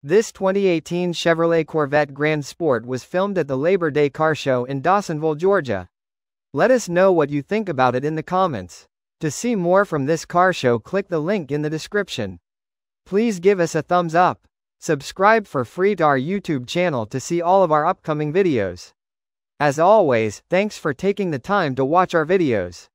This 2018 Chevrolet Corvette Grand Sport was filmed at the Labor Day Car Show in Dawsonville, Georgia. Let us know what you think about it in the comments. To see more from this car show, click the link in the description. Please give us a thumbs up. Subscribe for free to our YouTube channel to see all of our upcoming videos. As always, thanks for taking the time to watch our videos.